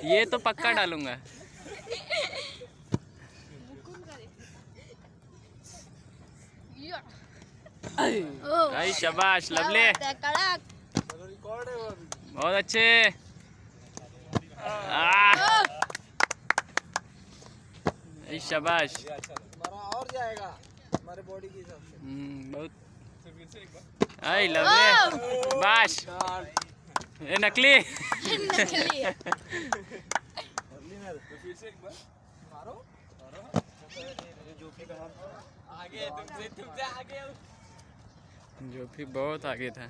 ये तो पक्का डालूंगा। भाई शाबाश लवली, बहुत अच्छे। शाबाश, और जाएगा हमारे बॉडी के हिसाब से। बहुत। आई लवली, बाश ये नकली। नकली है। फिर से एक बार मारो आगे, तुमसे आगे। जो भी बहुत आगे था।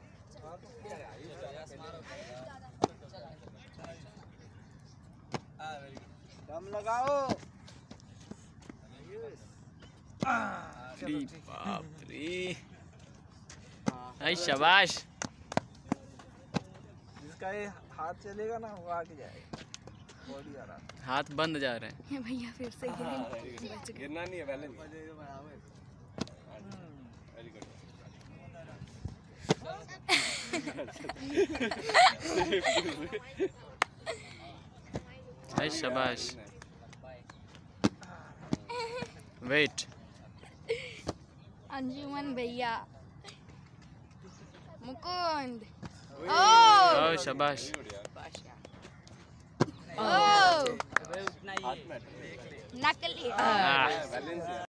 दम लगाओ। बाप रे, आई शाबाश। जिसका ये हाथ चलेगा ना वो आगे जाएगा। बॉडी आ रहा, हाथ बंद जा रहे हैं। भैया फिर से गिरना नहीं है पहले। आई शाबाश। वेट, अंजुमन भैया, मुकुंद। ओ शाबाश। ओ नकली।